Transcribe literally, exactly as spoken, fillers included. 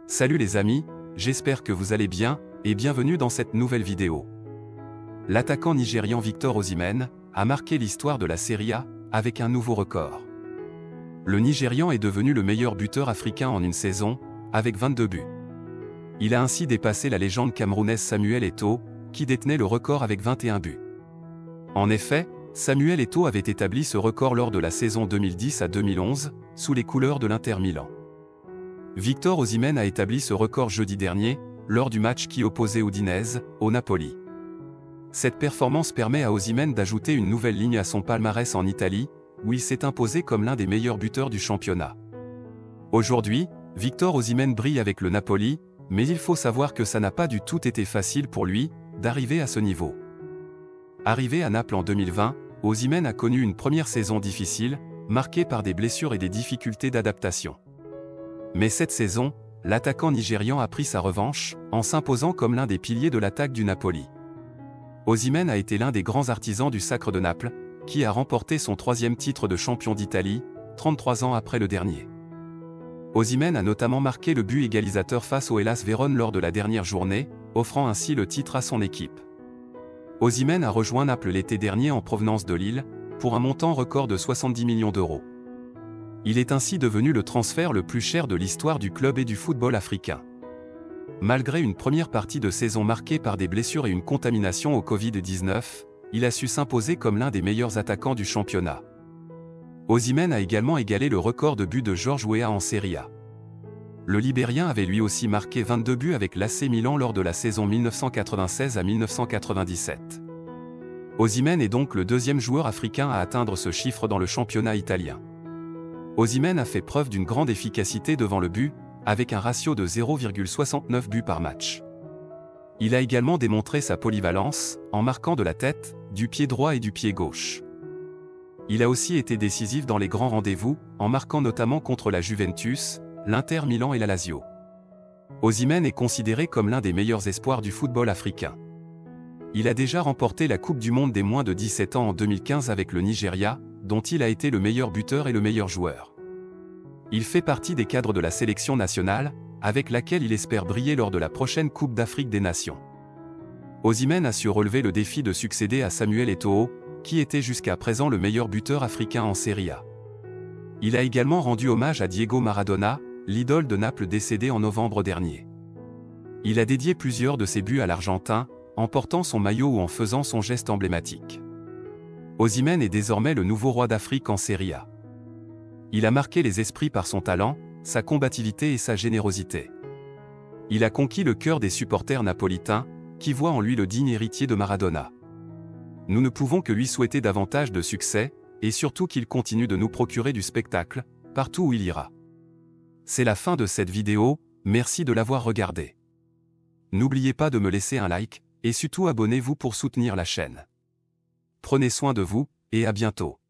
Salut les amis, j'espère que vous allez bien, et bienvenue dans cette nouvelle vidéo. L'attaquant nigérian Victor Osimhen a marqué l'histoire de la Serie A avec un nouveau record. Le Nigérian est devenu le meilleur buteur africain en une saison, avec vingt-deux buts. Il a ainsi dépassé la légende camerounaise Samuel Eto'o, qui détenait le record avec vingt et un buts. En effet, Samuel Eto'o avait établi ce record lors de la saison deux mille dix à deux mille onze, sous les couleurs de l'Inter Milan. Victor Osimhen a établi ce record jeudi dernier, lors du match qui opposait Udinese, au Napoli. Cette performance permet à Osimhen d'ajouter une nouvelle ligne à son palmarès en Italie, où il s'est imposé comme l'un des meilleurs buteurs du championnat. Aujourd'hui, Victor Osimhen brille avec le Napoli, mais il faut savoir que ça n'a pas du tout été facile pour lui, d'arriver à ce niveau. Arrivé à Naples en deux mille vingt, Osimhen a connu une première saison difficile, marquée par des blessures et des difficultés d'adaptation. Mais cette saison, l'attaquant nigérian a pris sa revanche, en s'imposant comme l'un des piliers de l'attaque du Napoli. Osimhen a été l'un des grands artisans du Sacre de Naples, qui a remporté son troisième titre de champion d'Italie, trente-trois ans après le dernier. Osimhen a notamment marqué le but égalisateur face au Hellas Vérone lors de la dernière journée, offrant ainsi le titre à son équipe. Osimhen a rejoint Naples l'été dernier en provenance de Lille, pour un montant record de soixante-dix millions d'euros. Il est ainsi devenu le transfert le plus cher de l'histoire du club et du football africain. Malgré une première partie de saison marquée par des blessures et une contamination au Covid dix-neuf, il a su s'imposer comme l'un des meilleurs attaquants du championnat. Osimhen a également égalé le record de buts de George Weah en Serie A. Le Libérien avait lui aussi marqué vingt-deux buts avec l'A C Milan lors de la saison mille neuf cent quatre-vingt-seize à mille neuf cent quatre-vingt-dix-sept. Osimhen est donc le deuxième joueur africain à atteindre ce chiffre dans le championnat italien. Osimhen a fait preuve d'une grande efficacité devant le but, avec un ratio de zéro virgule soixante-neuf buts par match. Il a également démontré sa polyvalence, en marquant de la tête, du pied droit et du pied gauche. Il a aussi été décisif dans les grands rendez-vous, en marquant notamment contre la Juventus, l'Inter Milan et la Lazio. Osimhen est considéré comme l'un des meilleurs espoirs du football africain. Il a déjà remporté la Coupe du Monde des moins de dix-sept ans en deux mille quinze avec le Nigeria, dont il a été le meilleur buteur et le meilleur joueur. Il fait partie des cadres de la sélection nationale, avec laquelle il espère briller lors de la prochaine Coupe d'Afrique des Nations. Osimhen a su relever le défi de succéder à Samuel Eto'o, qui était jusqu'à présent le meilleur buteur africain en Serie A. Il a également rendu hommage à Diego Maradona, l'idole de Naples décédé en novembre dernier. Il a dédié plusieurs de ses buts à l'Argentin, en portant son maillot ou en faisant son geste emblématique. Osimhen est désormais le nouveau roi d'Afrique en Serie A. Il a marqué les esprits par son talent, sa combativité et sa générosité. Il a conquis le cœur des supporters napolitains, qui voient en lui le digne héritier de Maradona. Nous ne pouvons que lui souhaiter davantage de succès, et surtout qu'il continue de nous procurer du spectacle, partout où il ira. C'est la fin de cette vidéo, merci de l'avoir regardée. N'oubliez pas de me laisser un like, et surtout abonnez-vous pour soutenir la chaîne. Prenez soin de vous, et à bientôt.